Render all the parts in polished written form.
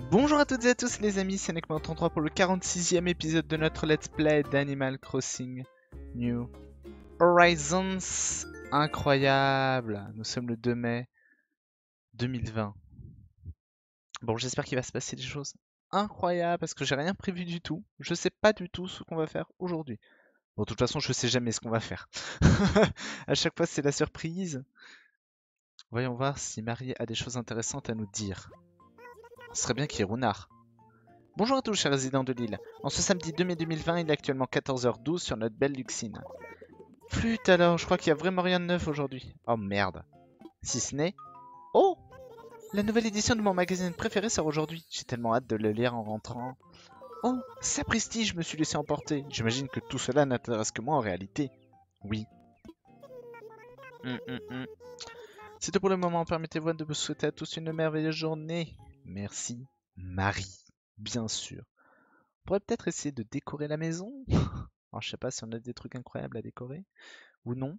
Bonjour à toutes et à tous les amis, c'est Nekma33 pour le 46e épisode de notre Let's Play d'Animal Crossing New Horizons. Incroyable, nous sommes le 2 mai 2020. Bon, j'espère qu'il va se passer des choses incroyables parce que j'ai rien prévu du tout. Je sais pas du tout ce qu'on va faire aujourd'hui. Bon, de toute façon, je sais jamais ce qu'on va faire. À chaque fois, c'est la surprise. Voyons voir si Marie a des choses intéressantes à nous dire. Ce serait bien qu'il y ait Runard. Bonjour à tous chers résidents de l'île. En ce samedi 2 mai 2020, il est actuellement 14h12 sur notre belle Luxine. Flûte alors, je crois qu'il y a vraiment rien de neuf aujourd'hui. Oh merde. Si ce n'est... Oh, la nouvelle édition de mon magazine préféré sort aujourd'hui. J'ai tellement hâte de le lire en rentrant. Oh, sapristi, je me suis laissé emporter. J'imagine que tout cela n'intéresse que moi en réalité. Oui. C'est tout pour le moment. Permettez-moi de vous souhaiter à tous une merveilleuse journée. Merci, Marie. Bien sûr. On pourrait peut-être essayer de décorer la maison. Alors, je sais pas si on a des trucs incroyables à décorer ou non.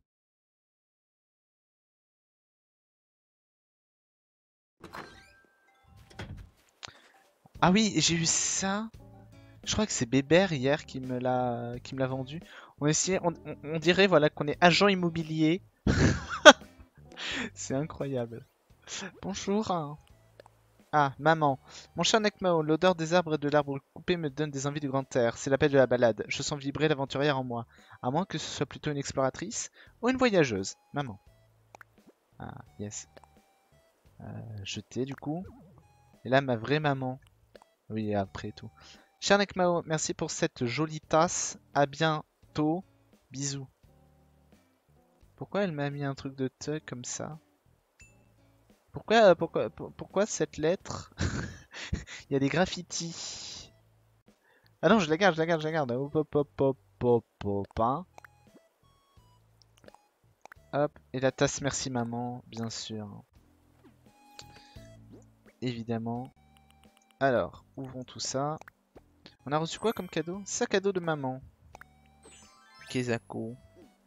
Ah oui, j'ai eu ça. Je crois que c'est Bébert hier qui me l'a vendu. On dirait voilà qu'on est agent immobilier. C'est incroyable. Bonjour. Ah, maman. Mon cher Nekmao, l'odeur des arbres et de l'arbre coupé me donne des envies du grand air. C'est l'appel de la balade. Je sens vibrer l'aventurière en moi. À moins que ce soit plutôt une exploratrice ou une voyageuse. Maman. Ah, yes. Jeter du coup. Et là, ma vraie maman. Oui, après tout. Cher Nekmao, merci pour cette jolie tasse. À bientôt. Bisous. Pourquoi elle m'a mis un truc de te comme ça? Pourquoi cette lettre? Il y a des graffitis. Ah non, je la garde, je la garde, je la garde. Hop, hop, hop, hop, hop, hop, hein. Hop, et la tasse merci maman, bien sûr. Évidemment. Alors, ouvrons tout ça. On a reçu quoi comme cadeau? Sac à dos de maman. Kezako.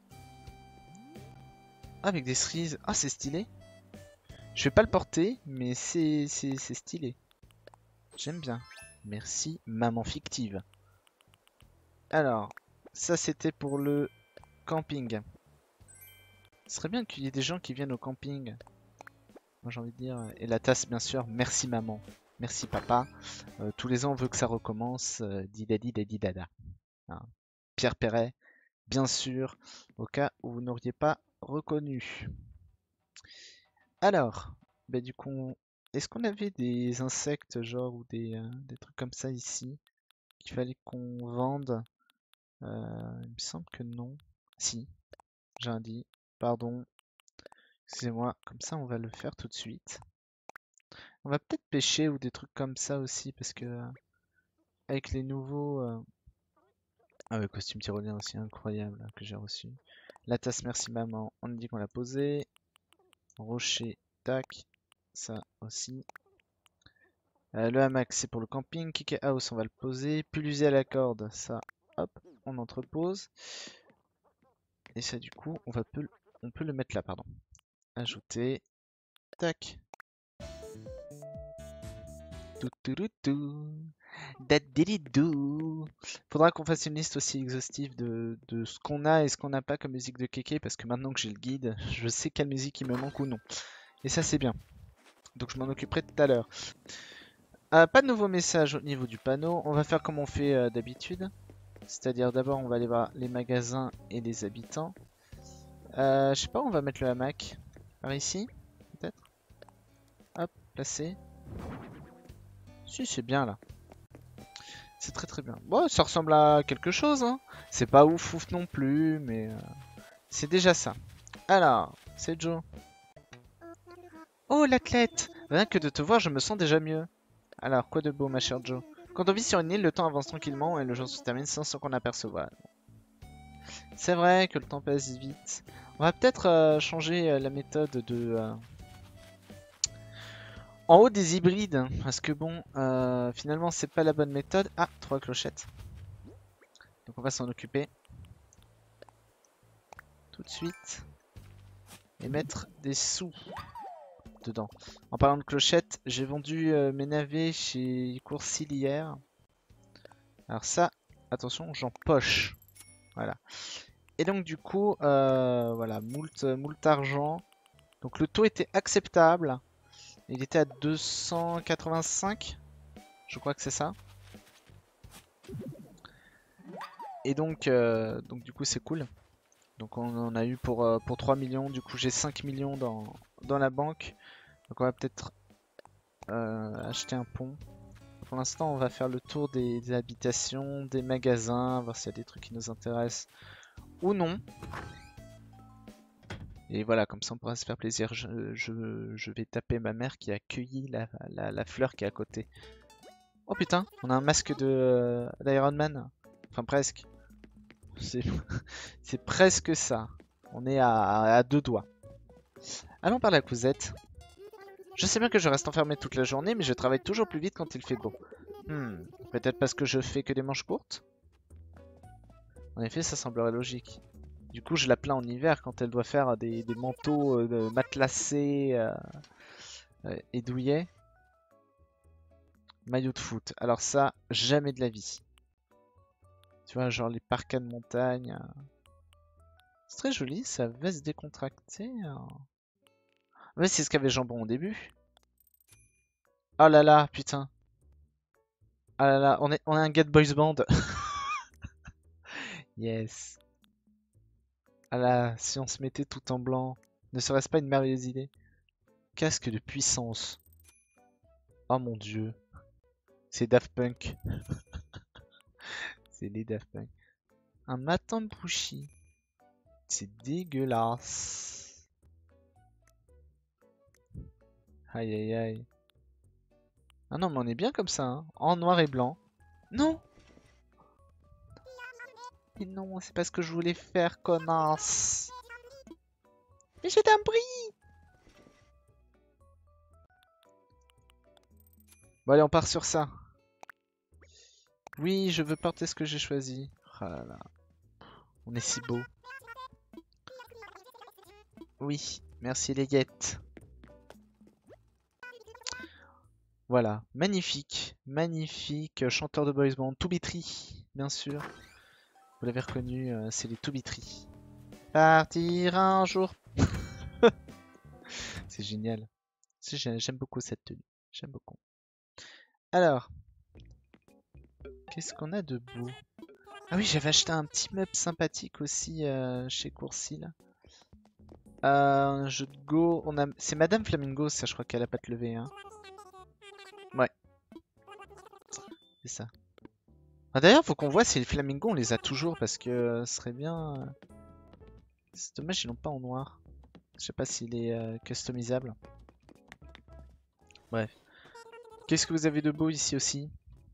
Ah, avec des cerises. Ah, c'est stylé. Je vais pas le porter, mais c'est stylé. J'aime bien. Merci, maman fictive. Alors, ça c'était pour le camping. Ce serait bien qu'il y ait des gens qui viennent au camping. Moi j'ai envie de dire. Et la tasse, bien sûr. Merci maman. Merci papa. Tous les ans on veut que ça recommence. Didadi dadi dada. Hein. Pierre Perret, bien sûr. Au cas où vous n'auriez pas reconnu. Alors, bah du coup, est-ce qu'on avait des insectes genre ou des trucs comme ça ici qu'il fallait qu'on vende? Il me semble que non. Si, j'ai un dit. Pardon. Excusez-moi. Comme ça, on va le faire tout de suite. On va peut-être pêcher ou des trucs comme ça aussi parce que avec les nouveaux. Ah ouais, costume tyrolien aussi incroyable que j'ai reçu. La tasse merci maman. On dit qu'on l'a posé. Rocher, tac. Ça aussi. Le hamac, c'est pour le camping. Kick House, on va le poser. Pull à la corde, ça, hop, on entrepose. Et ça, du coup, on peut le mettre là, pardon. Ajouter. Tac. Tout, tout, tout, tout. Dadididou. Faudra qu'on fasse une liste aussi exhaustive de ce qu'on a et ce qu'on n'a pas comme musique de Kéké, parce que maintenant que j'ai le guide, je sais quelle musique il me manque ou non. Et ça, c'est bien. Donc je m'en occuperai tout à l'heure. Pas de nouveaux messages au niveau du panneau. On va faire comme on fait d'habitude. C'est-à-dire d'abord on va aller voir les magasins et les habitants. Je sais pas, on va mettre le hamac par ici, peut-être. Hop, placé. Si, c'est bien là. C'est très très bien. Bon, ça ressemble à quelque chose, hein. C'est pas ouf ouf non plus, mais c'est déjà ça. Alors, c'est Joe. Oh, l'athlète! Rien que de te voir, je me sens déjà mieux. Alors, quoi de beau, ma chère Joe? Quand on vit sur une île, le temps avance tranquillement et le jour se termine sans qu'on aperçoive. C'est vrai que le temps passe vite. On va peut-être changer la méthode de... En haut des hybrides, parce que bon, finalement c'est pas la bonne méthode. Ah, 3 clochettes. Donc on va s'en occuper. Tout de suite. Et mettre des sous. dedans. En parlant de clochettes, j'ai vendu mes navets chez Coursil hier. Alors ça, attention, j'en poche. Voilà. Et donc du coup, voilà, moult argent. Donc le taux était acceptable. Il était à 285. Je crois que c'est ça. Et donc du coup c'est cool. Donc on en a eu pour 3 millions. Du coup j'ai 5 millions dans la banque. Donc on va peut-être acheter un pont. Pour l'instant on va faire le tour des habitations, des magasins, voir s'il y a des trucs qui nous intéressent ou non. Et voilà, comme ça on pourra se faire plaisir. Je vais taper ma mère qui a cueilli la fleur qui est à côté. Oh putain, on a un masque d'Iron Man. Enfin presque. C'est presque ça. On est à deux doigts. Allons par la cousette. Je sais bien que je reste enfermé toute la journée, mais je travaille toujours plus vite quand il fait beau. Peut-être parce que je fais que des manches courtes? En effet, ça semblerait logique. Du coup, je la plains en hiver quand elle doit faire des manteaux matelassés et douillets. Maillot de foot. Alors ça, jamais de la vie. Tu vois, genre les parkas de montagne. C'est très joli, ça va se décontracter. Ouais, c'est ce qu'avait Jambon au début. Oh là là, putain. Ah là là, on est un gars de boys band. Yes. Ah là, si on se mettait tout en blanc, ne serait-ce pas une merveilleuse idée? Casque de puissance. Oh mon dieu. C'est Daft Punk. C'est les Daft Punk. Un matin de Bushi. C'est dégueulasse. Aïe aïe aïe. Ah non, mais on est bien comme ça, hein. En noir et blanc. Non! Mais non, c'est pas ce que je voulais faire, connasse. Mais j'ai un bris. Bon allez, on part sur ça. Oui, je veux porter ce que j'ai choisi. Oh là là. On est si beau. Oui, merci les guettes. Voilà, magnifique, magnifique chanteur de boys band, Toubitry, bien sûr. Vous l'avez reconnu, c'est les Toubitry. Partir un jour. C'est génial. J'aime beaucoup cette tenue. J'aime beaucoup. Alors, qu'est-ce qu'on a de beau? Ah oui, j'avais acheté un petit meuble sympathique aussi chez Coursil. Un jeu de Go. C'est Madame Flamingo, ça, je crois qu'elle a pas te lever. Hein. Ouais, c'est ça. Ah, d'ailleurs, faut qu'on voit si les flamingos on les a toujours parce que ce serait bien. C'est dommage, ils l'ont pas en noir. Je sais pas s'il est customisable. Bref. Qu'est-ce que vous avez de beau ici aussi?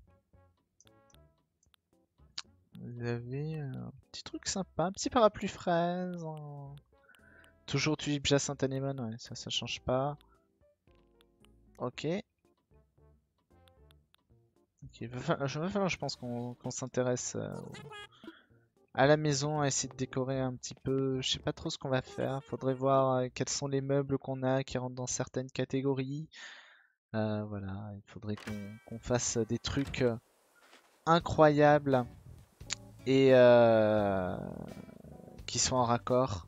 Vous avez un petit truc sympa, un petit parapluie fraise. Toujours tulipe jacinthe anémone, ouais, ça change pas. Ok. Ok, va falloir, je pense, qu'on s'intéresse à la maison, à essayer de décorer un petit peu. Je sais pas trop ce qu'on va faire. Faudrait voir quels sont les meubles qu'on a qui rentrent dans certaines catégories. Voilà, il faudrait qu'on fasse des trucs incroyables et qui soient en raccord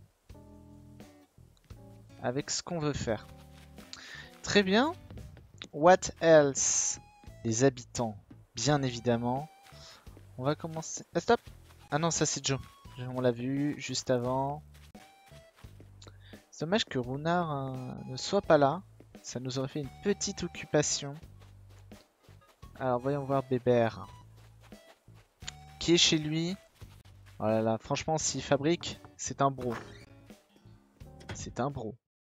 avec ce qu'on veut faire. Très bien. What else? Les habitants, bien évidemment. On va commencer. Ah, stop! Ah non, ça c'est Joe. On l'a vu juste avant. C'est dommage que Runard ne soit pas là. Ça nous aurait fait une petite occupation. Alors voyons voir Bébert. Qui est chez lui? Oh là là, franchement, s'il fabrique, c'est un bro. C'est un bro.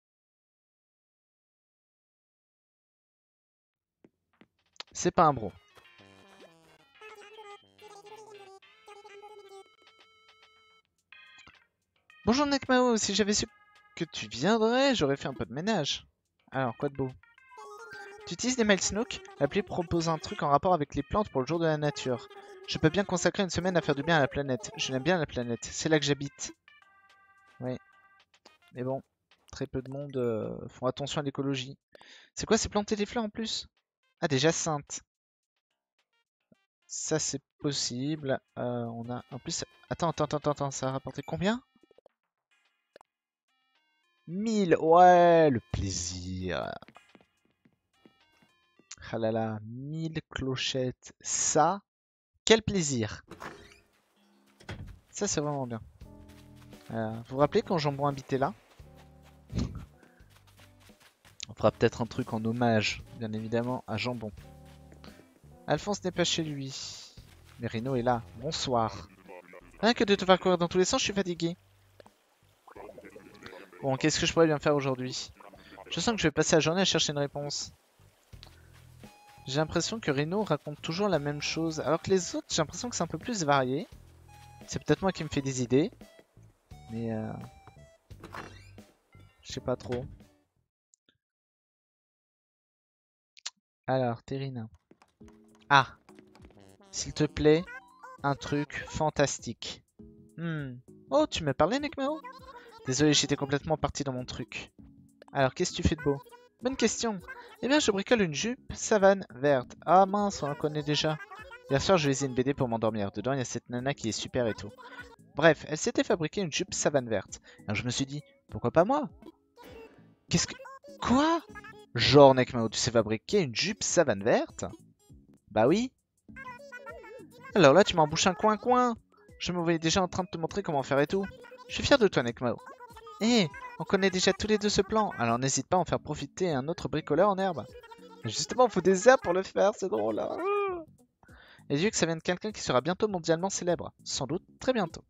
C'est pas un bro. Bonjour Nekmao, si j'avais su que tu viendrais, j'aurais fait un peu de ménage. Alors, quoi de beau? Tu utilises des Milesnook? L'appli propose un truc en rapport avec les plantes pour le jour de la nature. Je peux bien consacrer une semaine à faire du bien à la planète. Je l'aime bien la planète, c'est là que j'habite. Oui. Mais bon, très peu de monde font attention à l'écologie. C'est quoi, c'est planter des fleurs en plus? Ah, des jacinthes. Ça, c'est possible. On a en plus... Attends, ça a rapporté combien? 1000, ouais, le plaisir. Ah là là, 1000 clochettes. Ça, quel plaisir. Ça, c'est vraiment bien. Vous vous rappelez quand Jambon habitait là? On fera peut-être un truc en hommage, bien évidemment, à Jambon. Alphonse n'est pas chez lui. Mais Reno est là. Bonsoir. Rien que de te faire courir dans tous les sens, je suis fatigué. Bon, qu'est-ce que je pourrais bien faire aujourd'hui? Je sens que je vais passer la journée à chercher une réponse. J'ai l'impression que Reno raconte toujours la même chose, alors que les autres, j'ai l'impression que c'est un peu plus varié. C'est peut-être moi qui me fais des idées. Mais je sais pas trop. Alors, Terrine. Ah, s'il te plaît, un truc fantastique. Oh, tu m'as parlé, Nekmao? Désolé, j'étais complètement parti dans mon truc. Alors, qu'est-ce que tu fais de beau? Bonne question. Eh bien, je bricole une jupe savane verte. Ah mince, on la connaît déjà. Hier soir, je lisais une BD pour m'endormir. Dedans, il y a cette nana qui est super et tout. Bref, elle s'était fabriquée une jupe savane verte. Alors, je me suis dit, pourquoi pas moi? Qu'est-ce que... Quoi? Genre, Nekmao, tu sais fabriquer une jupe savane verte? Bah oui. Alors là, tu m'embouches un coin-coin. Je me voyais déjà en train de te montrer comment faire et tout. Je suis fier de toi, Nekmao. Eh, on connaît déjà tous les deux ce plan, alors n'hésite pas à en faire profiter un autre bricoleur en herbe. Justement, il faut des herbes pour le faire, c'est drôle. Hein. Et vu que ça vient de quelqu'un qui sera bientôt mondialement célèbre. Sans doute, très bientôt.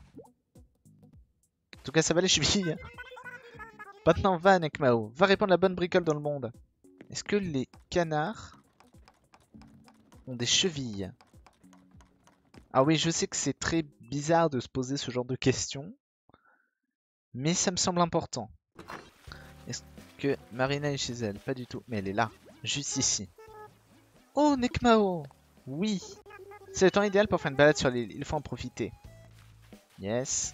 En tout cas, ça va les chevilles. Maintenant, va, Nekmao. Va répandre la bonne bricole dans le monde. Est-ce que les canards ont des chevilles? Ah oui, je sais que c'est très bizarre de se poser ce genre de questions. Mais ça me semble important. Est-ce que Marina est chez elle? Pas du tout. Mais elle est là. Juste ici. Oh, Nekmao! Oui! C'est le temps idéal pour faire une balade sur l'île. Il faut en profiter. Yes.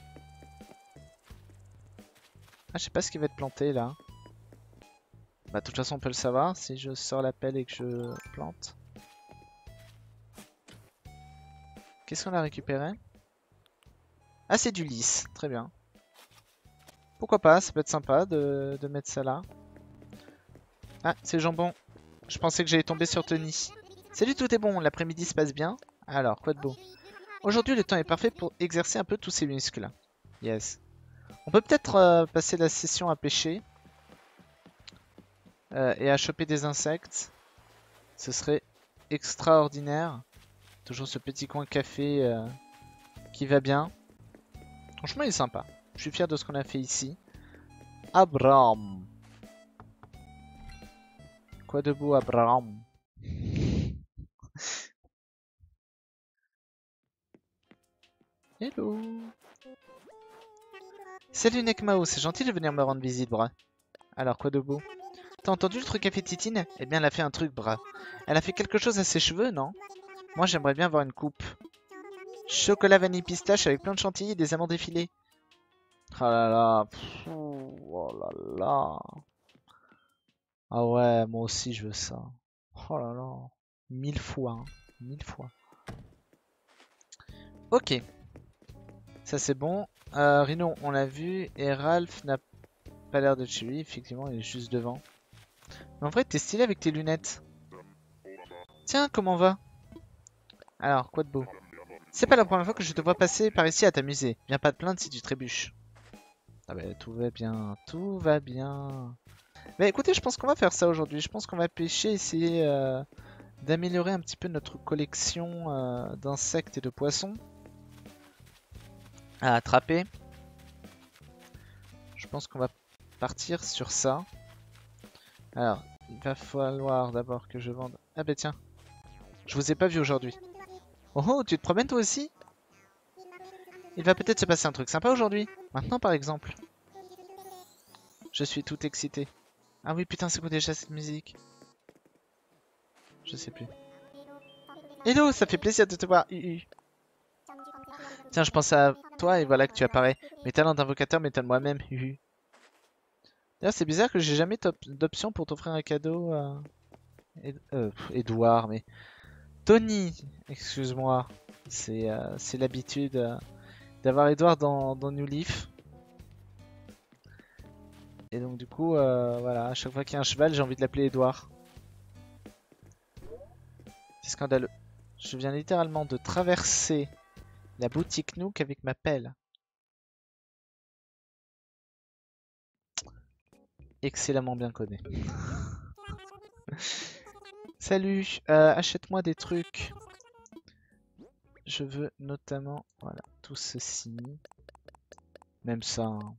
Ah, je sais pas ce qui va être planté là. Bah, de toute façon, on peut le savoir si je sors la pelle et que je plante. Qu'est-ce qu'on a récupéré? Ah, c'est du lys. Très bien. Pourquoi pas? Ça peut être sympa de mettre ça là. Ah, c'est Jambon. Je pensais que j'allais tomber sur Tony. Salut, tout est bon. L'après-midi se passe bien. Alors, quoi de beau? Aujourd'hui, le temps est parfait pour exercer un peu tous ses muscles. Yes. On peut peut-être passer la session à pêcher. Et à choper des insectes. Ce serait extraordinaire. Toujours ce petit coin café qui va bien. Franchement, il est sympa. Je suis fier de ce qu'on a fait ici. Abraham. Quoi de beau, Abraham? Hello. Salut Nekmao, c'est gentil de venir me rendre visite, bras. Alors, quoi de beau? T'as entendu le truc qu'a fait Titine? Eh bien, elle a fait un truc, bras. Elle a fait quelque chose à ses cheveux, non? Moi, j'aimerais bien avoir une coupe. Chocolat vanille pistache avec plein de chantilly et des amandes effilées. Oh là là. Pff, oh là là. Ah ouais, moi aussi, je veux ça. Oh là là. 1000 fois. Hein. 1000 fois. Ok. Ça, c'est bon. Rhino, on l'a vu. Et Ralph n'a pas l'air d'être chez lui. Effectivement, il est juste devant. Mais en vrai, t'es stylé avec tes lunettes. Tiens, comment va? Alors, quoi de beau? C'est pas la première fois que je te vois passer par ici à t'amuser. Viens pas te plaindre si tu trébuches. Ah bah, tout va bien, tout va bien. Mais écoutez, je pense qu'on va faire ça aujourd'hui. Je pense qu'on va pêcher, essayer d'améliorer un petit peu notre collection d'insectes et de poissons à attraper. Je pense qu'on va partir sur ça. Alors, il va falloir d'abord que je vende... Ah bah tiens, je vous ai pas vu aujourd'hui. Oh oh, tu te promènes toi aussi? Il va peut-être se passer un truc sympa aujourd'hui. Maintenant par exemple. Je suis tout excité. Ah oui putain, c'est quoi déjà cette musique? Je sais plus. Hello, ça fait plaisir de te voir, Uhu. Tiens, je pense à toi et voilà que tu apparais. Mes talents d'invocateur m'étonnent moi-même, Uhu. D'ailleurs, c'est bizarre que j'ai jamais d'option pour t'offrir un cadeau. Edouard, mais Tony, excuse-moi. C'est l'habitude d'avoir Edouard dans New Leaf. Et donc du coup, voilà, à chaque fois qu'il y a un cheval, j'ai envie de l'appeler Edouard. C'est scandaleux. Je viens littéralement de traverser la boutique Nook avec ma pelle. Excellemment bien codé. Salut, achète-moi des trucs. Je veux notamment, voilà, tout ceci. Même ça. Hein.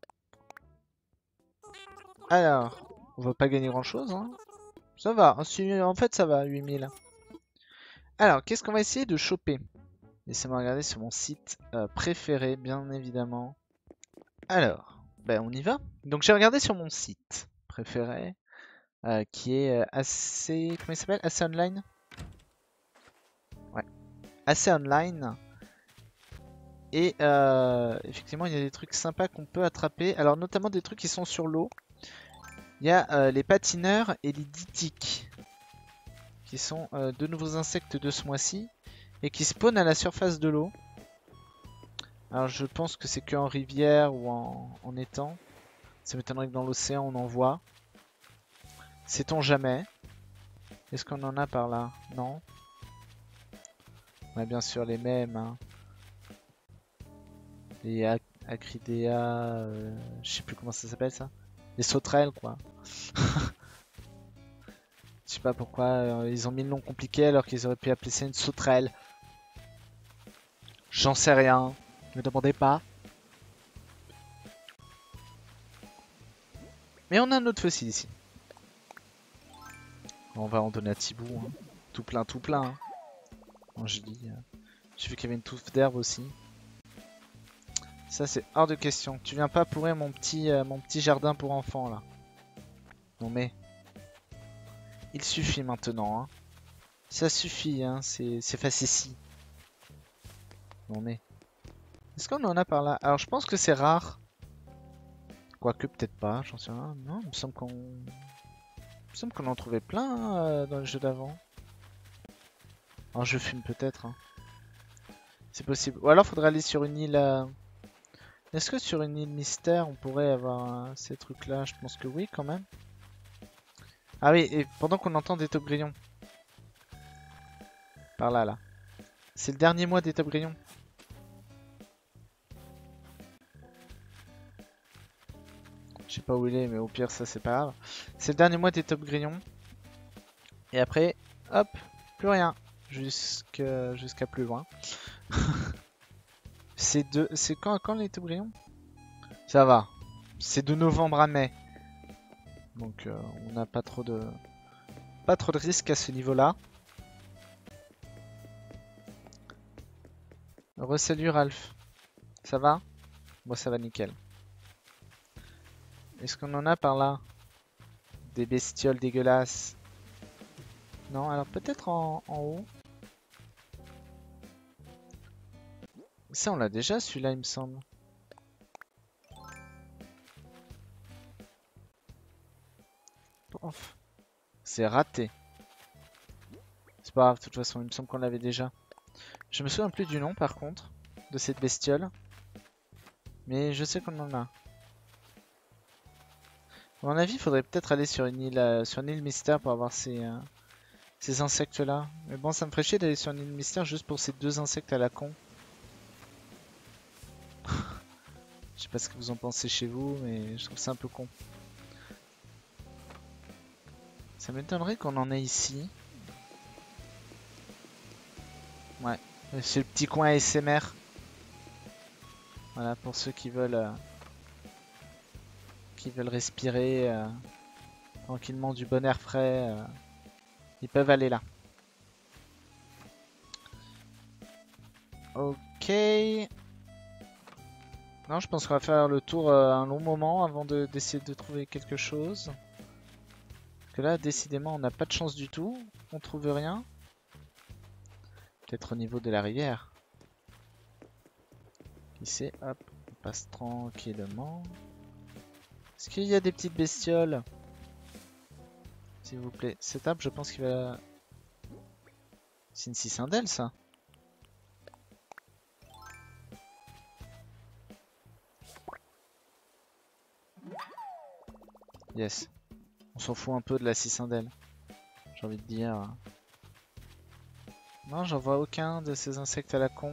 Alors, on va pas gagner grand-chose, hein. Ça va, en fait ça va, 8000. Alors, qu'est-ce qu'on va essayer de choper? Laissez-moi regarder sur mon site préféré, bien évidemment. Alors, ben on y va. Donc j'ai regardé sur mon site préféré, qui est assez... Comment il s'appelle? Assez Online? Ouais, Assez Online. Et effectivement, il y a des trucs sympas qu'on peut attraper. Alors notamment des trucs qui sont sur l'eau. Il y a les patineurs et les ditiques, qui sont deux nouveaux insectes de ce mois-ci. Et qui spawnent à la surface de l'eau. Alors je pense que c'est que en rivière ou en étang. Ça m'étonnerait que dans l'océan on en voit. Sait-on jamais? Est-ce qu'on en a par là? Non. On a bien sûr les mêmes. Hein. Les Acridea, je sais plus comment ça s'appelle ça. Les sauterelles quoi. Je sais pas pourquoi ils ont mis le nom compliqué alors qu'ils auraient pu appeler ça une sauterelle. J'en sais rien. Ne me demandez pas. Mais on a un autre fossile ici. On va en donner à Thibaut. Hein. Tout plein, tout plein. Hein. Non, je dis. J'ai vu qu'il y avait une touffe d'herbe aussi. Ça c'est hors de question. Tu viens pas pourrir mon petit jardin pour enfants là. Non mais. Il suffit maintenant. Hein. Ça suffit, hein. C'est facile. Non mais. Est-ce qu'on en a par là? Alors je pense que c'est rare. Quoique peut-être pas, j'en sais rien. Non, il me semble qu'on en trouvait plein hein, dans le jeu d'avant. Alors je fume peut-être. Hein. C'est possible. Ou alors faudrait aller sur une île. Est-ce que sur une île mystère on pourrait avoir ces trucs là? Je pense que oui quand même. Ah oui, et pendant qu'on entend des top grillons. Par là là. C'est le dernier mois des top grillons. Je sais pas où il est, mais au pire ça c'est pas grave. C'est le dernier mois des top grillons. Et après, hop, plus rien. Jusqu'à plus loin. C'est quand les top grillons? Ça va. C'est de novembre à mai. Donc on n'a pas trop de risques à ce niveau-là. Salut Ralph. Ça va? Moi ça va nickel. Est-ce qu'on en a par là? Des bestioles dégueulasses. Non, alors peut-être en haut. Ça on l'a déjà celui-là il me semble. C'est raté. C'est pas grave, de toute façon, il me semble qu'on l'avait déjà. Je me souviens plus du nom par contre, de cette bestiole. Mais je sais qu'on en a. À mon avis, il faudrait peut-être aller sur une île mystère pour avoir ces insectes-là. Mais bon, ça me ferait chier d'aller sur une île mystère juste pour ces deux insectes à la con. Je sais pas ce que vous en pensez chez vous, mais je trouve ça un peu con. Ça m'étonnerait qu'on en ait ici. Ouais, c'est le petit coin ASMR. Voilà, pour ceux qui veulent respirer tranquillement du bon air frais, ils peuvent aller là. Ok. Non, je pense qu'on va faire le tour un long moment avant d'essayer de trouver quelque chose. Parce que là, décidément, on n'a pas de chance du tout. On trouve rien. Peut-être au niveau de la rivière. Qui sait, hop, on passe tranquillement. Est-ce qu'il y a des petites bestioles? S'il vous plaît. Cet arbre, je pense qu'il va... C'est une cicindelle, ça. Yes. On s'en fout un peu de la cicindelle. J'ai envie de dire. Non, j'en vois aucun de ces insectes à la con.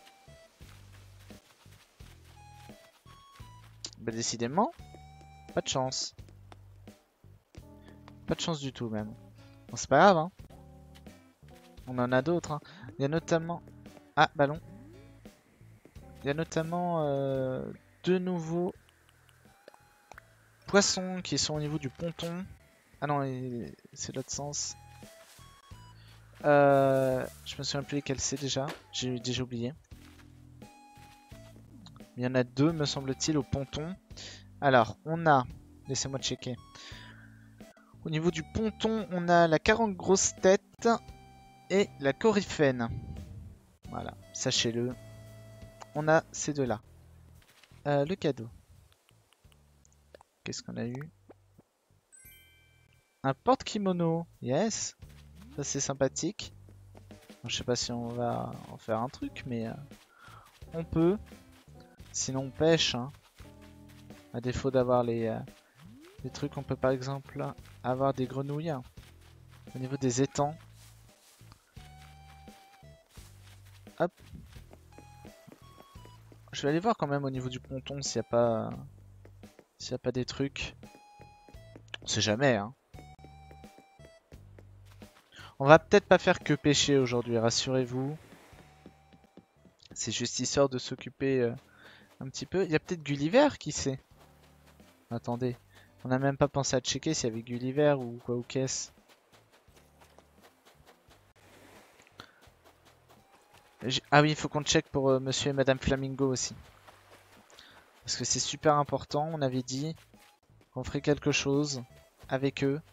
Bah décidément, pas de chance. Pas de chance du tout même. Bon, c'est pas grave, hein. On en a d'autres, hein. Il y a notamment... Ah, ballon. Il y a notamment deux nouveaux poissons qui sont au niveau du ponton. Ah non, c'est l'autre sens. Je me souviens plus lesquels c'est déjà. J'ai déjà oublié. Il y en a deux, me semble-t-il, au ponton. Alors, on a... Laissez-moi checker. Au niveau du ponton, on a la 40 grosse tête et la coryphène. Voilà, sachez-le. On a ces deux-là. Le cadeau. Qu'est-ce qu'on a eu? Un porte-kimono. Yes. Ça, c'est sympathique. Bon, je sais pas si on va en faire un truc, mais on peut. Sinon, on pêche. Hein. À défaut d'avoir les trucs, on peut par exemple avoir des grenouilles. Au niveau des étangs. Hop. Je vais aller voir quand même au niveau du ponton s'il n'y a pas... S'il n'y a pas des trucs. On sait jamais, hein. On va peut-être pas faire que pêcher aujourd'hui, rassurez-vous. C'est juste histoire de s'occuper un petit peu. Il y a peut-être Gulliver, qui sait? Attendez. On n'a même pas pensé à checker s'il y avait Gulliver ou quoi ou qu'est-ce. Ah oui, il faut qu'on check pour Monsieur et Madame Flamingo aussi. Parce que c'est super important, on avait dit qu'on ferait quelque chose avec eux.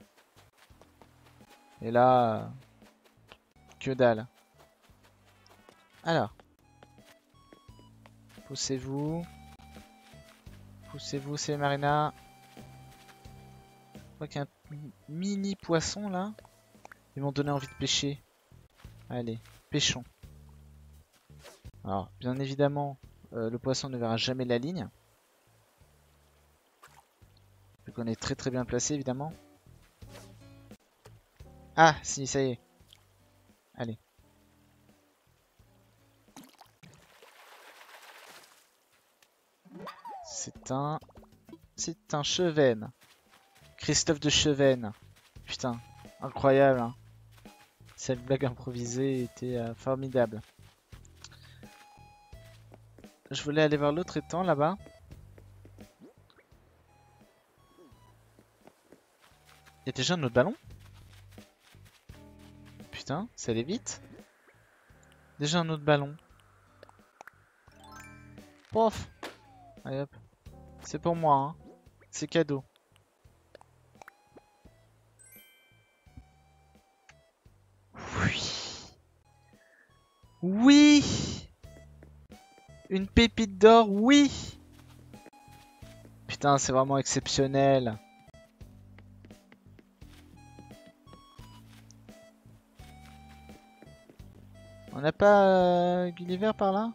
Et là, que dalle. Alors. Poussez-vous. Poussez-vous, c'est Marina. Je vois qu'il y a un mini poisson là. Ils m'ont donné envie de pêcher. Allez, pêchons. Alors, bien évidemment, le poisson ne verra jamais la ligne. Vu qu'on est très très bien placé, évidemment. Ah, si, ça y est. Allez. C'est un Chevenne. Christophe de Chevenne. Putain, incroyable. Hein. Cette blague improvisée était formidable. Je voulais aller voir l'autre étang là-bas. Il y a déjà un autre ballon? Putain, ça allait vite. Déjà un autre ballon. Pof. Allez hop. C'est pour moi, hein. C'est cadeau. Oui. Oui. Une pépite d'or, oui. Putain, c'est vraiment exceptionnel. On n'a pas Gulliver par là?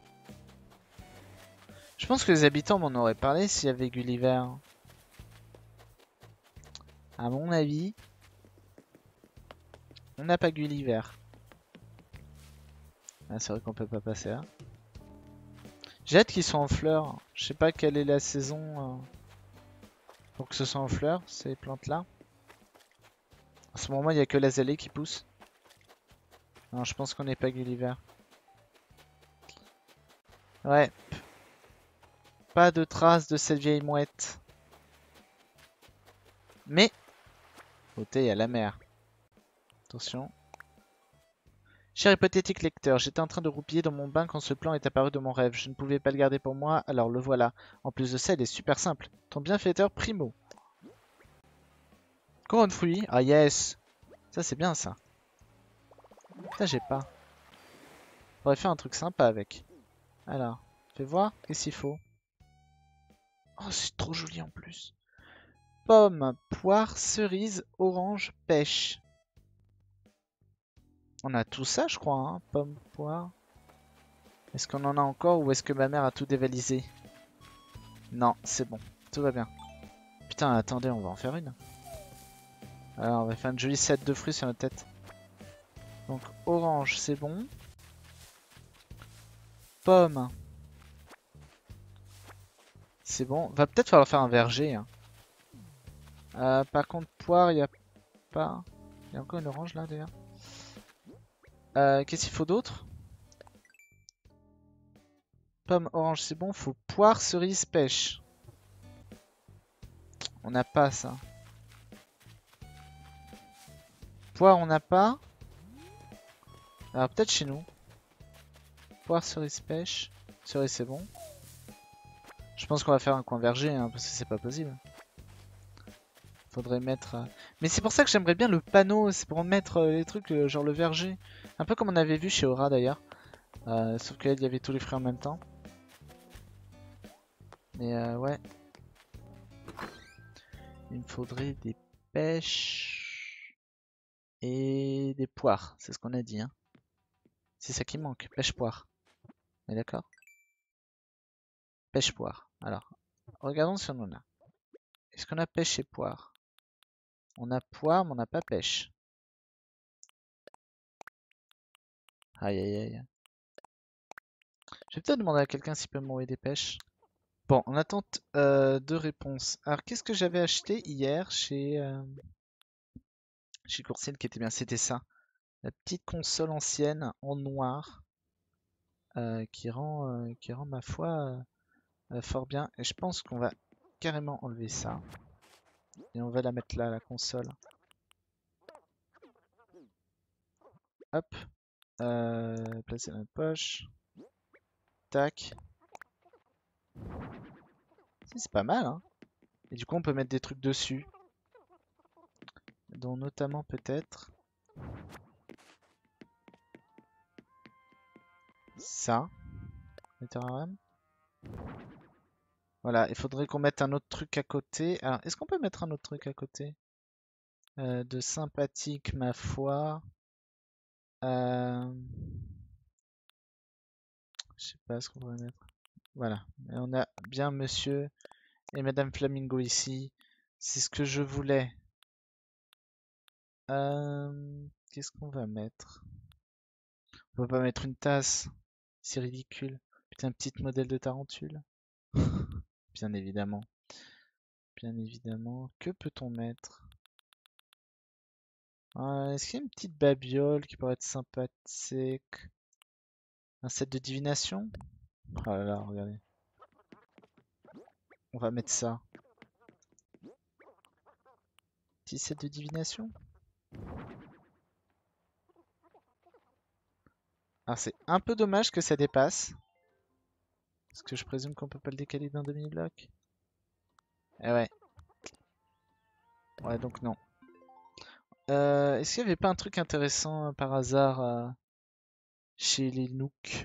Je pense que les habitants m'en auraient parlé s'il y avait Gulliver. À mon avis, on n'a pas Gulliver. Ah, c'est vrai qu'on peut pas passer là. J'ai hâte qu'ils soient en fleurs. Je sais pas quelle est la saison pour que ce soit en fleurs, ces plantes-là. En ce moment, il n'y a que l'azalée qui pousse. Non, je pense qu'on n'est pas Gulliver. Ouais. Pas de traces de cette vieille mouette. Mais, côté, il y a la mer. Attention. Cher hypothétique lecteur, j'étais en train de roupiller dans mon bain quand ce plan est apparu de mon rêve. Je ne pouvais pas le garder pour moi, alors le voilà. En plus de ça, il est super simple. Ton bienfaiteur Primo. Couronne fruit. Ah yes. Ça c'est bien ça. Ça j'ai pas. On pourrait faire un truc sympa avec. Alors, fais voir, qu'est-ce qu'il faut? Oh, c'est trop joli en plus. Pomme, poire, cerise, orange, pêche. On a tout ça, je crois, hein. Pomme, poire. Est-ce qu'on en a encore ou est-ce que ma mère a tout dévalisé? Non, c'est bon. Tout va bien. Putain, attendez, on va en faire une. Alors, on va faire une jolie set de fruits sur notre tête. Donc, orange, c'est bon. Pomme. C'est bon. Va peut-être falloir faire un verger. Hein. Par contre, poire, il n'y a pas... Il y a encore une orange là, d'ailleurs. Qu'est-ce qu'il faut d'autre? Pomme, orange, c'est bon. Faut poire, cerise, pêche. On n'a pas ça. Poire, on n'a pas. Alors peut-être chez nous. Poire, cerise, pêche. Cerise, c'est bon. Je pense qu'on va faire un coin verger, hein, parce que c'est pas possible. Faudrait mettre... Mais c'est pour ça que j'aimerais bien le panneau. C'est pour mettre les trucs, genre le verger. Un peu comme on avait vu chez Aura d'ailleurs. Sauf qu'il y avait tous les fruits en même temps. Mais ouais. Il me faudrait des pêches et des poires. C'est ce qu'on a dit. Hein. C'est ça qui manque. Pêche-poire. On est d'accord? Pêche-poire. Alors, regardons si on en a. Est-ce qu'on a pêche et poire? On a poire, mais on n'a pas pêche. Aïe aïe aïe. Je vais peut-être demander à quelqu'un s'il peut m'envoyer des pêches. Bon, on attend de réponses. Alors, qu'est-ce que j'avais acheté hier chez Courcelles qui était bien? C'était ça. La petite console ancienne en noir qui rend ma foi fort bien. Et je pense qu'on va carrément enlever ça. Et on va la mettre là, la console. Hop. Placer dans la poche. Tac. C'est pas mal, hein. Et du coup, on peut mettre des trucs dessus. Dont notamment peut-être ça. Le terrarium. Voilà, il faudrait qu'on mette un autre truc à côté. Alors, est-ce qu'on peut mettre un autre truc à côté? De sympathique, ma foi. Je sais pas ce qu'on pourrait mettre. Voilà, et on a bien monsieur et madame Flamingo ici. C'est ce que je voulais. Qu'est-ce qu'on va mettre? On peut pas mettre une tasse. C'est ridicule. Putain, petite modèle de tarentule. Bien évidemment. Bien évidemment. Que peut-on mettre? Est-ce qu'il y a une petite babiole qui pourrait être sympathique? Un set de divination? Oh là là, regardez. On va mettre ça. Petit set de divination? Alors c'est un peu dommage que ça dépasse. Parce que je présume qu'on peut pas le décaler d'un demi-bloc. Eh ouais. Ouais, donc non. Est-ce qu'il n'y avait pas un truc intéressant par hasard chez les Nooks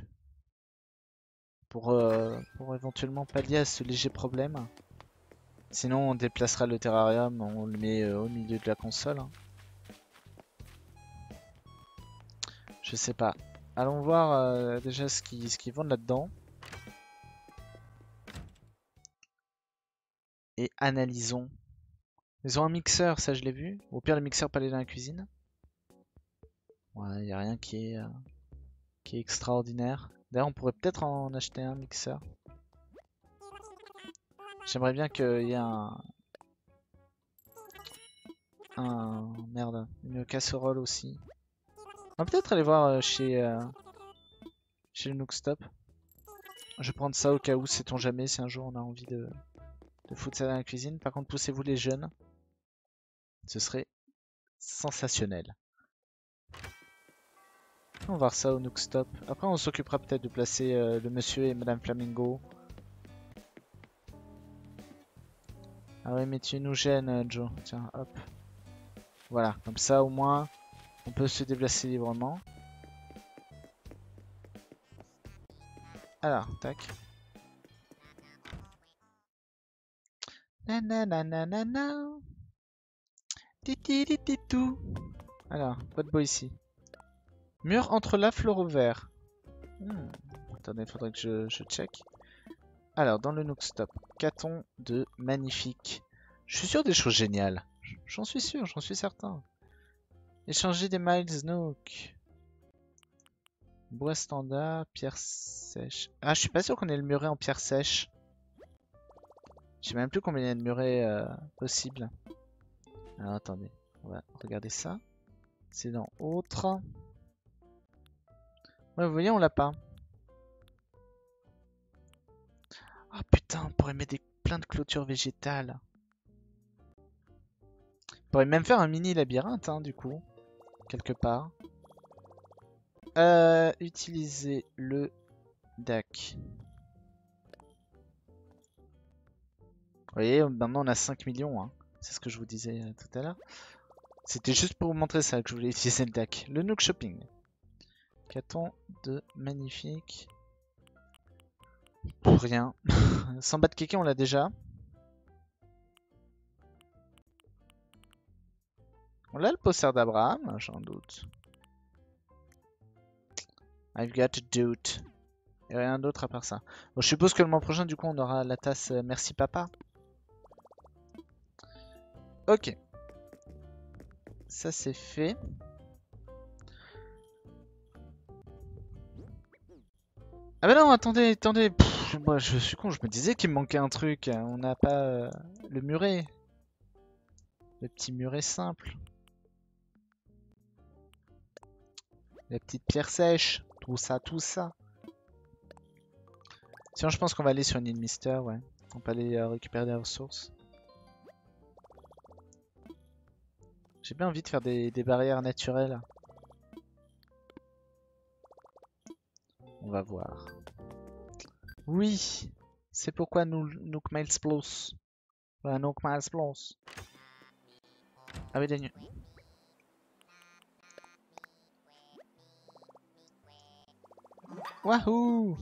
pour éventuellement pallier à ce léger problème? Sinon, on déplacera le terrarium, on le met au milieu de la console. Hein. Je sais pas. Allons voir déjà ce qu'ils vendent là-dedans. Et analysons. Ils ont un mixeur, ça je l'ai vu. Au pire, le mixeur peut aller dans la cuisine. Ouais, il n'y a rien qui est extraordinaire. D'ailleurs, on pourrait peut-être en acheter un mixeur. J'aimerais bien qu'il y ait merde, une casserole aussi. On va peut-être aller voir chez le Nookstop. Je vais prendre ça au cas où, sait-on jamais, si un jour on a envie de foutre ça dans la cuisine. Par contre, poussez-vous les jeunes. Ce serait sensationnel. On va voir ça au Nookstop. Après, on s'occupera peut-être de placer le monsieur et madame Flamingo. Ah ouais, mais tu nous gênes, Joe. Tiens, hop. Voilà, comme ça au moins, on peut se déplacer librement. Alors, tac. Nananana. Titititou. Alors, quoi de beau ici? Mur entre la fleur vert. Attendez, faudrait que je check. Alors, dans le Nook Stop, qu'a-t-on de magnifique? Je suis sûr des choses géniales. J'en suis sûr, j'en suis certain. Échanger des miles Nook. Bois standard, pierre sèche. Ah, je suis pas sûr qu'on ait le muret en pierre sèche. Je sais même plus combien il y a de murets possibles. Alors, attendez, on va regarder ça. C'est dans autre. Ouais, vous voyez, on l'a pas. Ah putain, on pourrait mettre plein de clôtures végétales. On pourrait même faire un mini labyrinthe, hein, du coup. Quelque part. Utiliser le DAC. Vous voyez, maintenant on a 5 millions. Hein. C'est ce que je vous disais tout à l'heure. C'était juste pour vous montrer ça que je voulais utiliser le DAC. Le Nook Shopping. Qu'a-t-on de magnifique? Pour rien. 100 bahts de kéké, on l'a déjà. On l'a le poster d'Abraham, j'en doute. I've got a doute. Et rien d'autre à part ça. Bon, je suppose que le mois prochain, du coup, on aura la tasse Merci Papa. Ok. Ça, c'est fait. Ah bah non, attendez, attendez. Pff, moi, je suis con, je me disais qu'il me manquait un truc. On n'a pas le muret. Le petit muret simple. La petite pierre sèche. Tout ça, tout ça. Sinon, je pense qu'on va aller sur une île Mister, ouais. On peut aller récupérer des ressources. J'ai bien envie de faire des barrières naturelles. On va voir. Oui, c'est pourquoi nous Nook Miles Plus. Ouais, Nook Miles Plus. Ah oui, des nuits. Wahoo!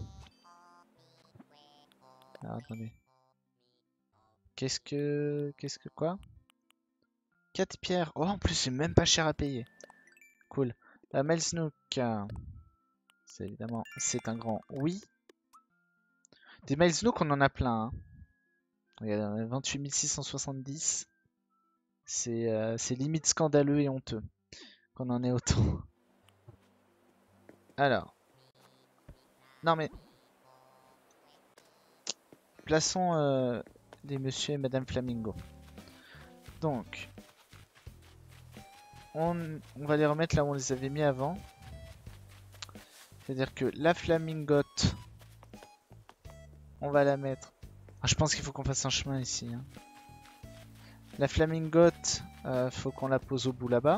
Alors, attendez. Qu'est-ce que quoi? 4 pierres. Oh, en plus, c'est même pas cher à payer. Cool. Miles Nook. C'est évidemment, c'est un grand oui. Des Miles Nook, on en a plein. Hein. Regardez, on a 28 670. C'est limite scandaleux et honteux qu'on en ait autant. Alors. Non mais. Plaçons les monsieur et madame Flamingo. Donc. On va les remettre là où on les avait mis avant. C'est-à-dire que la flamingote, on va la mettre. Ah, je pense qu'il faut qu'on fasse un chemin ici. Hein. La flamingote, faut qu'on la pose au bout là-bas.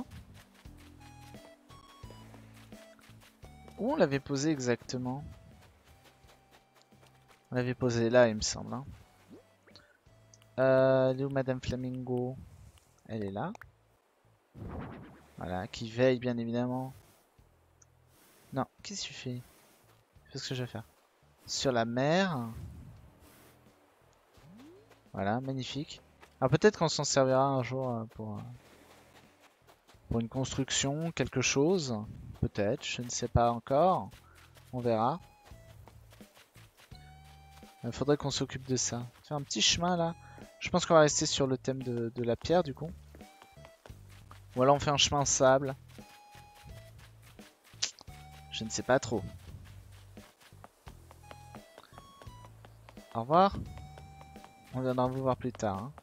Où on l'avait posée exactement? On l'avait posée là, il me semble. Hein. Elle est où Madame Flamingo? Elle est là. Voilà, qui veille bien évidemment. Non, qu'est-ce que tu fais? Fais ce que je vais faire. Sur la mer. Voilà, magnifique. Alors peut-être qu'on s'en servira un jour pour une construction, quelque chose. Peut-être, je ne sais pas encore. On verra. Il faudrait qu'on s'occupe de ça. Faire un petit chemin là. Je pense qu'on va rester sur le thème de la pierre du coup. Ou alors on fait un chemin en sable. Je ne sais pas trop. Au revoir. On viendra vous voir plus tard. Hein.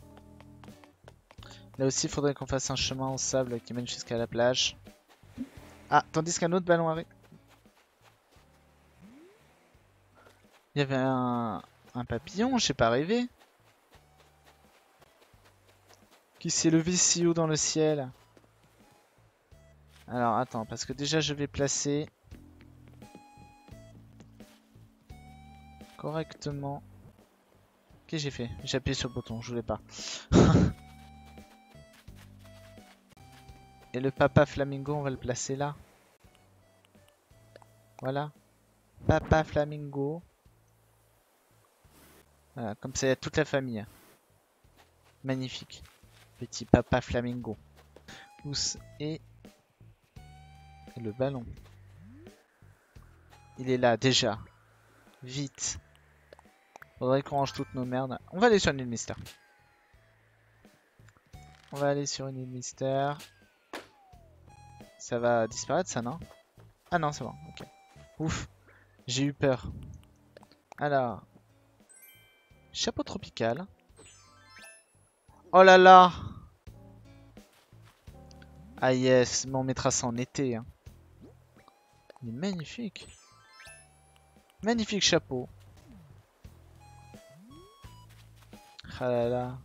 Là aussi, il faudrait qu'on fasse un chemin en sable qui mène jusqu'à la plage. Ah, tandis qu'un autre ballon arrive. Il y avait un papillon, j'ai pas rêvé. Qui s'est levé si haut dans le ciel. Alors, attends, parce que déjà, je vais placer correctement. Qu'est-ce que j'ai fait? J'ai appuyé sur le bouton, je voulais pas. Et le papa flamingo, on va le placer là. Voilà. Papa flamingo. Voilà, comme ça, il y a toute la famille. Magnifique. Petit papa flamingo. Où est le ballon? Il est là déjà. Vite. Faudrait qu'on range toutes nos merdes. On va aller sur une île mystère. On va aller sur une île mystère. Ça va disparaître ça, non? Ah non, c'est bon. Ok. Ouf. J'ai eu peur. Alors. Chapeau tropical. Oh là là. Ah yes, mais on mettra ça en été. Hein. Il est magnifique. Magnifique chapeau. Ah là là.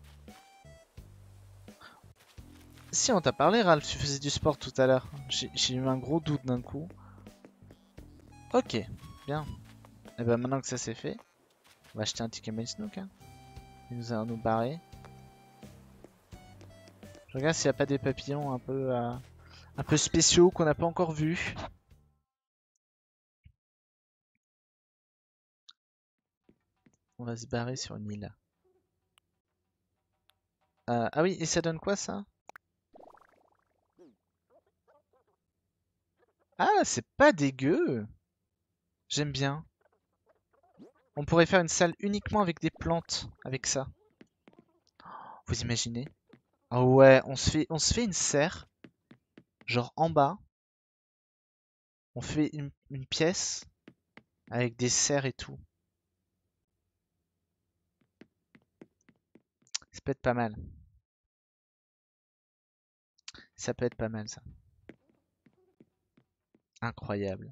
Si, on t'a parlé, Ralph, tu faisais du sport tout à l'heure. J'ai eu un gros doute d'un coup. Ok, bien. Et ben maintenant que ça c'est fait, on va acheter un ticket Mail Snook. Hein. Et nous allons nous barrer. Je regarde s'il n'y a pas des papillons un peu spéciaux qu'on n'a pas encore vus. On va se barrer sur une île. Ah oui, et ça donne quoi ça? Ah, c'est pas dégueu. J'aime bien. On pourrait faire une salle uniquement avec des plantes, avec ça. Vous imaginez? Ah ouais, on se fait une serre, genre en bas. On fait une pièce avec des serres et tout. Ça peut être pas mal. Ça peut être pas mal ça. Incroyable.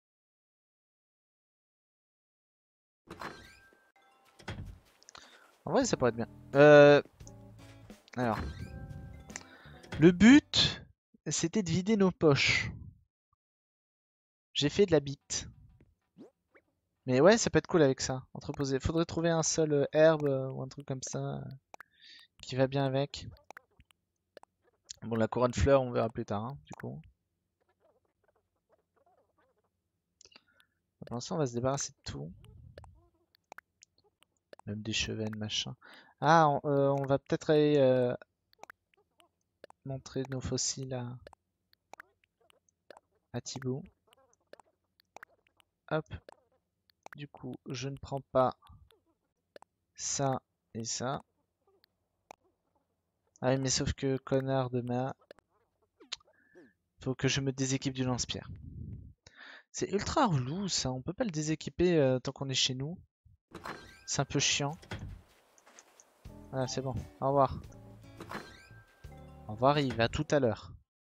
En vrai, ça pourrait être bien. Alors, le but, c'était de vider nos poches. J'ai fait de la bite. Mais ouais, ça peut être cool avec ça. Entreposer. Faudrait trouver un seul herbe ou un truc comme ça qui va bien avec. Bon, la couronne fleur, on verra plus tard, hein, du coup. Pour l'instant, on va se débarrasser de tout. Même des chevennes, machin. Ah, on va peut-être aller montrer nos fossiles à Thibaut. Hop. Du coup, je ne prends pas ça et ça. Ah oui, mais sauf que, connard de ma... Faut que je me déséquipe du lance-pierre. C'est ultra relou, ça. On peut pas le déséquiper tant qu'on est chez nous. C'est un peu chiant. Voilà, c'est bon. Au revoir. Au revoir, Yves. À tout à l'heure.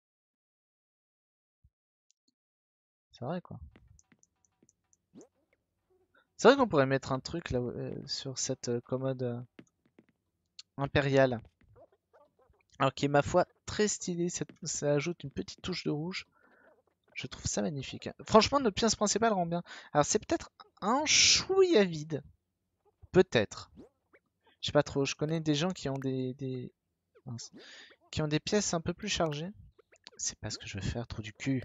C'est vrai, quoi. C'est vrai qu'on pourrait mettre un truc là sur cette commode impériale. Alors qui est, ma foi, très stylé. Ça ajoute une petite touche de rouge. Je trouve ça magnifique. Franchement, notre pièce principale rend bien. Alors, c'est peut-être un chouïa vide. Peut-être. Je sais pas trop. Je connais des gens qui ont mince. Qui ont des pièces un peu plus chargées. C'est pas ce que je veux faire, trop du cul.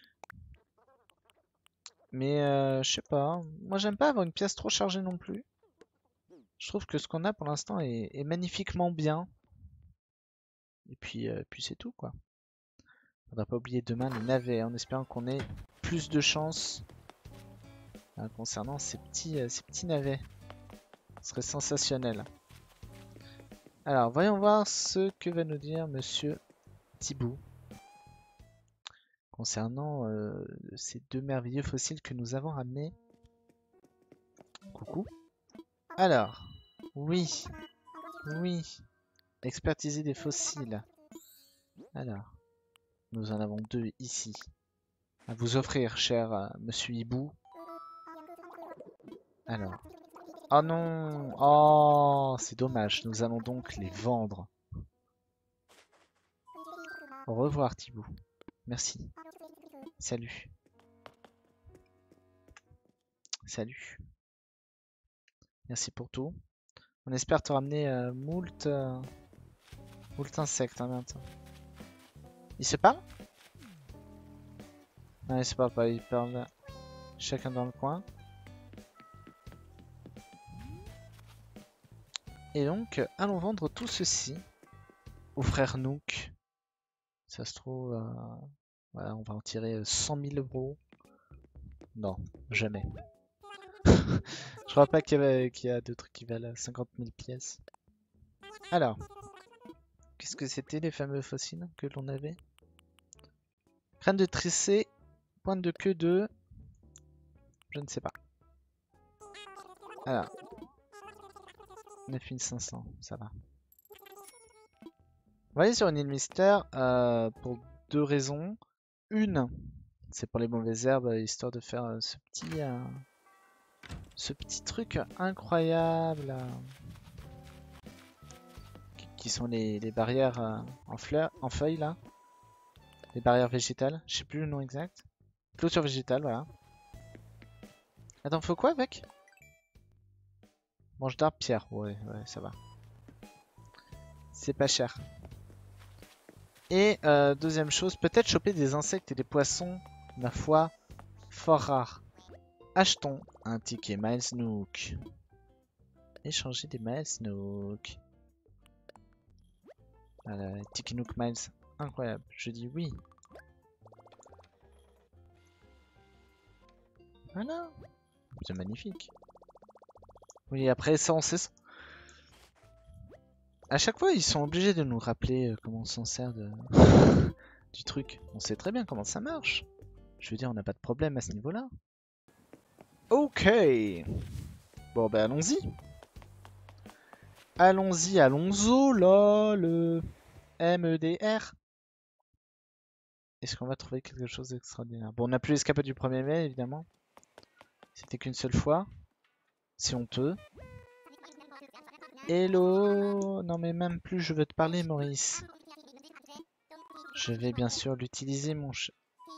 Mais je sais pas. Hein. Moi, j'aime pas avoir une pièce trop chargée non plus. Je trouve que ce qu'on a pour l'instant est magnifiquement bien. Et puis c'est tout, quoi. Faudra pas oublier demain les navets, en espérant qu'on ait plus de chance concernant ces petits navets. Ce serait sensationnel. Alors, voyons voir ce que va nous dire Monsieur Thibaut concernant ces deux merveilleux fossiles que nous avons ramenés. Coucou. Alors, oui, oui, expertiser des fossiles. Alors, nous en avons deux ici à vous offrir, cher Monsieur Hibou. Alors, oh non, oh, c'est dommage. Nous allons donc les vendre. Au revoir, Thibaut. Merci. Salut. Salut. Merci pour tout. On espère te ramener moult insectes hein, bientôt. Ils se parlent? Non, ils se parlent pas. Ils parlent chacun dans le coin. Et donc, allons vendre tout ceci au frère Nook. Ça se trouve, voilà, on va en tirer 100 000 euros. Non, jamais. Je crois pas qu'il y a de trucs qui valent 50 000 pièces. Alors, qu'est-ce que c'était les fameux fossiles que l'on avait? Crâne de tricé, pointe de queue de... Je ne sais pas. Alors, 9500, ça va. On va aller sur une île mystère pour deux raisons. Une, c'est pour les mauvaises herbes, histoire de faire ce petit truc incroyable. Qui sont les barrières en feuilles là. Les barrières végétales, je sais plus le nom exact. Clôture végétale, voilà. Attends, faut quoi avec? Manche d'arbre, pierre, ouais, ça va. C'est pas cher. Et deuxième chose, peut-être choper des insectes et des poissons, ma foi, fort rares. Achetons un ticket Miles Nook. Échanger des Miles Nook. Voilà, ticket Nook Miles, incroyable, je dis oui. Voilà, c'est magnifique. Oui, après ça, on sait. À chaque fois, ils sont obligés de nous rappeler comment on s'en sert du truc. On sait très bien comment ça marche. Je veux dire, on n'a pas de problème à ce niveau-là. Ok. Bon, ben allons-y. Allons-y, allons-y, là, le MEDR. Est-ce qu'on va trouver quelque chose d'extraordinaire? Bon, on n'a plus l'escapade du 1er mai, évidemment. C'était qu'une seule fois. Si on peut. Hello. Non, mais même plus, je veux te parler, Maurice. Je vais bien sûr l'utiliser, mon chat.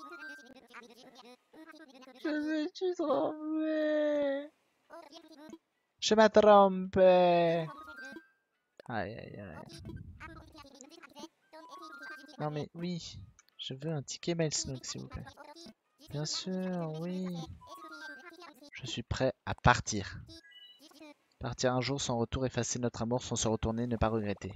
Je me suis trompé. Je m'ai trompé. Aïe, aïe, aïe. Non, mais oui. Je veux un ticket Miles Nook, s'il vous plaît. Bien sûr, oui. Je suis prêt à partir. Partir un jour sans retour, effacer notre amour sans se retourner, ne pas regretter.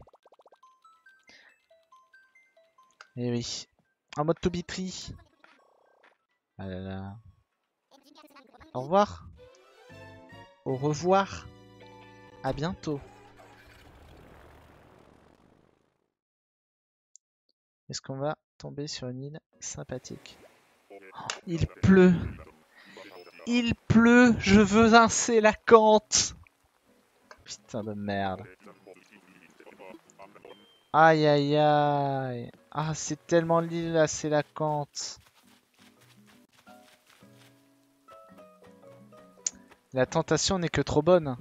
Eh oui. En mode to be free. Ah là là. Au revoir. Au revoir. À bientôt. Est-ce qu'on va tomber sur une île sympathique? Oh, il pleut. Il pleut. Je veux un Sélacanthe. Putain de merde. Aïe aïe aïe. Ah, c'est tellement l'île là, Sélacanthe. La tentation n'est que trop bonne.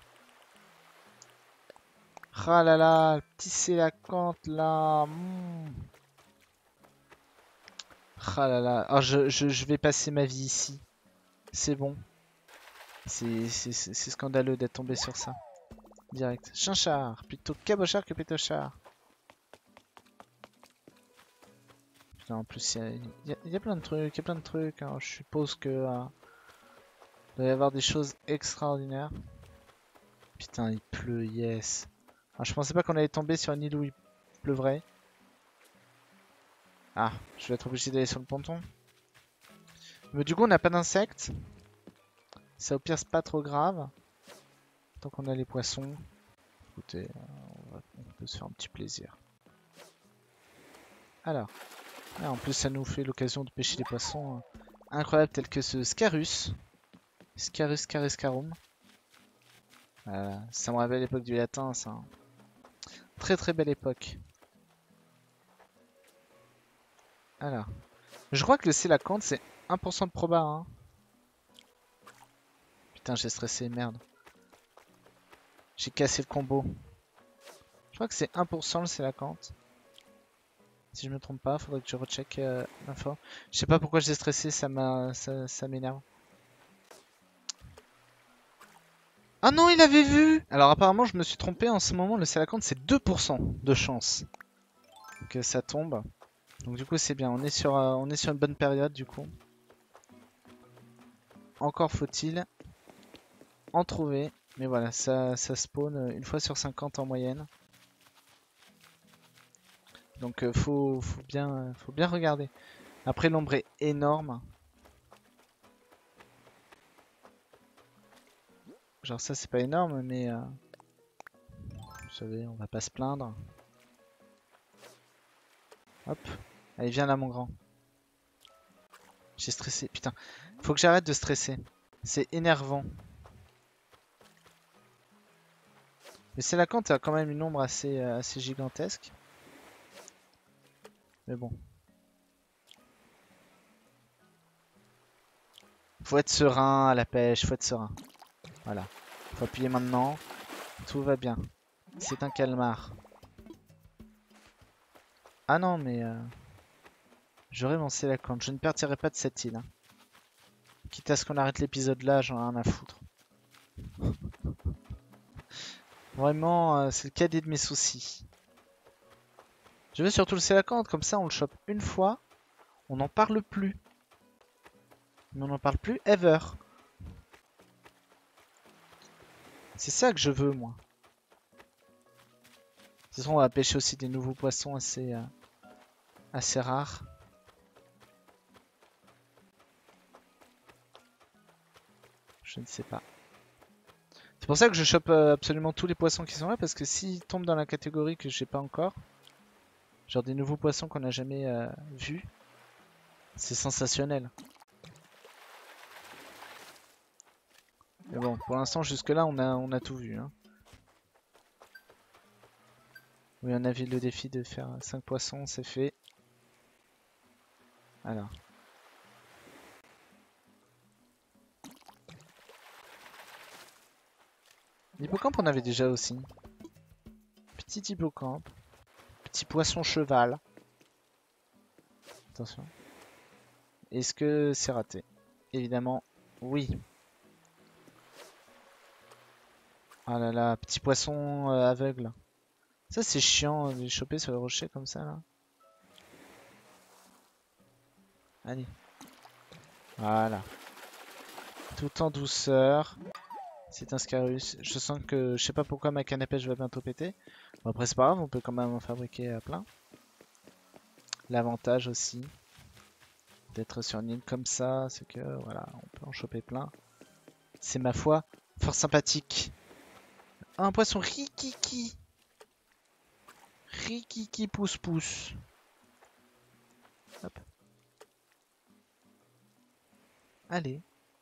Ah là là, le petit Sélacanthe là. Ah là là. Oh, je vais passer ma vie ici. C'est bon. C'est scandaleux d'être tombé sur ça. Direct. Chinchard. Plutôt cabochard que pétochard. Putain, en plus, il y a plein de trucs. Il y a plein de trucs. Hein. Je suppose que... il doit y avoir des choses extraordinaires. Putain, il pleut, yes. Alors, je pensais pas qu'on allait tomber sur une île où il pleuvrait. Ah, je vais être obligé d'aller sur le ponton. Mais du coup, on n'a pas d'insectes. Ça au pire, c'est pas trop grave. Tant qu'on a les poissons. Écoutez, on peut se faire un petit plaisir. Alors, en plus, ça nous fait l'occasion de pêcher des poissons incroyables tels que ce Scarus. Scarus Cariscarum. Ça me rappelle l'époque du latin, ça. Très très belle époque. Alors, je crois que le Sélacanthe c'est 1% de proba. Hein. Putain, j'ai stressé, merde. J'ai cassé le combo. Je crois que c'est 1% le Sélacanthe. Si je me trompe pas, faudrait que je recheck l'info. Je sais pas pourquoi j'ai stressé, ça m'énerve. Ah non, il avait vu! Alors apparemment, je me suis trompé. En ce moment, le Sélacanthe c'est 2% de chance que ça tombe. Donc du coup, c'est bien. On est sur une bonne période du coup. Encore faut-il en trouver Mais voilà, ça spawn une fois sur 50 en moyenne. Donc faut bien regarder. Après l'ombre est énorme. Genre ça c'est pas énorme mais vous savez on va pas se plaindre. Hop. Allez viens là mon grand. J'ai stressé. Putain. Faut que j'arrête de stresser. C'est énervant. Mais c'est là quand t'as quand même une ombre assez gigantesque. Mais bon. Faut être serein à la pêche, faut être serein. Voilà. Faut appuyer maintenant. Tout va bien. C'est un calmar. Ah non, mais j'aurais mon compte. Je ne partirai pas de cette île. Hein. Quitte à ce qu'on arrête l'épisode là, j'en ai rien à foutre. Vraiment, c'est le cadet de mes soucis. Je veux surtout le Sélacanthe, comme ça on le chope une fois, on n'en parle plus. Mais on n'en parle plus ever. C'est ça que je veux, moi. De toute façon, on va pêcher aussi des nouveaux poissons assez rares. Je ne sais pas. C'est pour ça que je chope absolument tous les poissons qui sont là, parce que s'ils tombent dans la catégorie que j'ai pas encore, genre des nouveaux poissons qu'on n'a jamais vus, c'est sensationnel. Mais bon, pour l'instant, jusque là, on a tout vu. Hein. Oui, on a vu le défi de faire 5 poissons, c'est fait. Alors. L'hippocampe, on avait déjà aussi. Petit hippocampe. Petit poisson cheval. Attention. Est-ce que c'est raté? Évidemment, oui. Ah là là, petit poisson aveugle. Ça, c'est chiant de les choper sur le rocher comme ça, là. Allez. Voilà. Tout en douceur. C'est un Scarus. Je sens que je sais pas pourquoi ma canne à pêche va bientôt péter. Bon, après, c'est pas grave, on peut quand même en fabriquer plein. L'avantage aussi d'être sur une île comme ça, c'est que voilà, on peut en choper plein. C'est ma foi fort sympathique. Ah, un poisson rikiki. Rikiki pousse pousse. Hop. Allez.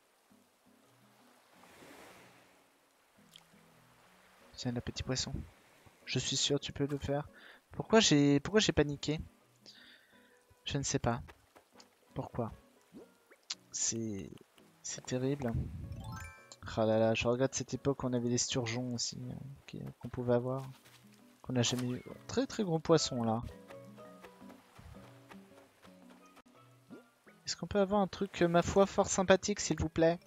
Tiens, le petit poisson. Je suis sûr tu peux le faire. Pourquoi j'ai paniqué? Je ne sais pas. Pourquoi? C'est terrible. Ah là là, je regrette cette époque où on avait des sturgeons aussi qu'on pouvait avoir. Qu'on n'a jamais eu. Très très gros poisson là. Est-ce qu'on peut avoir un truc, ma foi, fort sympathique s'il vous plaît?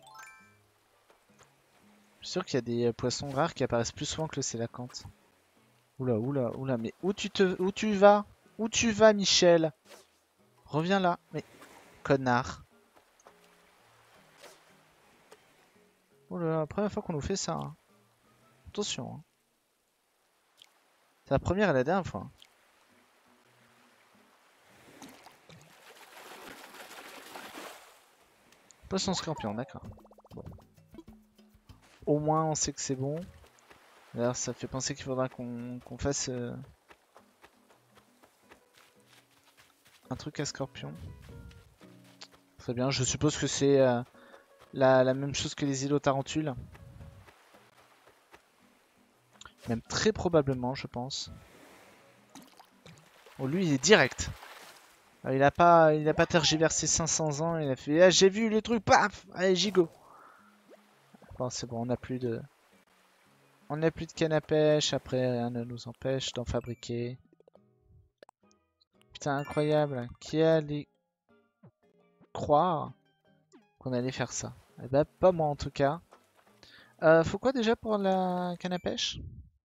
Je suis sûr qu'il y a des poissons rares qui apparaissent plus souvent que le Sélacanthe. Oula, oula, oula, mais où tu vas? Où tu vas, Michel? Reviens là, mais connard. Oh là là, la première fois qu'on nous fait ça. Hein. Attention. Hein. C'est la première et la dernière fois. Poisson scorpion, d'accord. Bon. Au moins on sait que c'est bon. D'ailleurs ça fait penser qu'il faudra qu'on fasse un truc à scorpion. Très bien, je suppose que c'est la même chose que les îlots tarentules. Même très probablement, je pense. Oh, lui, il est direct. Il a pas tergiversé 500 ans. Il a fait, ah, j'ai vu le truc, paf, allez, gigot. Bon, c'est bon, on n'a plus de canne à pêche. Après, rien ne nous empêche d'en fabriquer. Putain, incroyable. Qui allait croire qu'on allait faire ça? Eh ben, pas moi en tout cas. Faut quoi déjà pour la canne à pêche?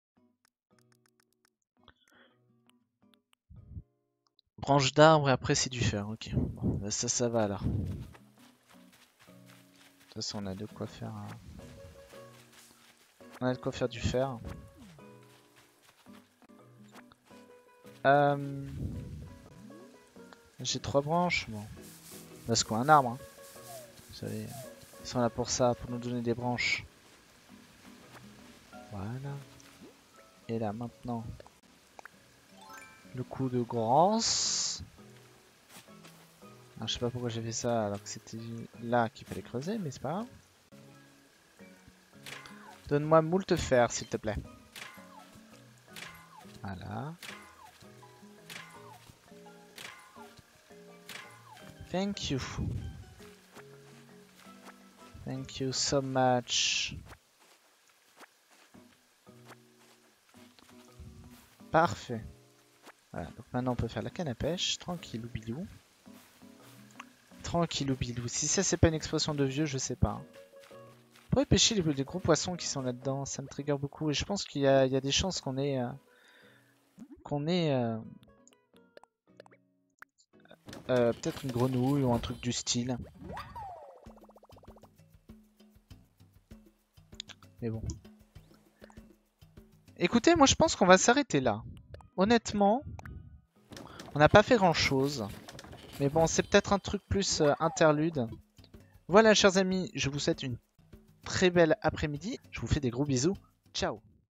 Branche d'arbre et après c'est du fer, ok. Bon, bah ça va alors. De toute façon on a de quoi faire On a de quoi faire du fer. J'ai 3 branches. Bon. Parce qu'on a un arbre. Hein. Vous savez, ils sont là pour ça, pour nous donner des branches. Voilà. Et là maintenant, le coup de grâce. Alors, je sais pas pourquoi j'ai fait ça alors que c'était là qu'il fallait creuser, mais c'est pas grave. Donne-moi moult fer, s'il te plaît. Voilà. Thank you. Thank you so much. Parfait. Voilà, donc maintenant on peut faire la canne à pêche, tranquillou bilou. Tranquillou bilou. Si ça c'est pas une expression de vieux, je sais pas. Hein. On pourrait pêcher les gros poissons qui sont là-dedans, ça me trigger beaucoup. Et je pense qu'il y a des chances qu'on ait... peut-être une grenouille ou un truc du style. Mais bon. Écoutez, moi je pense qu'on va s'arrêter là. Honnêtement, on n'a pas fait grand chose. Mais bon, c'est peut-être un truc plus interlude. Voilà, chers amis, je vous souhaite une très belle après-midi. Je vous fais des gros bisous. Ciao!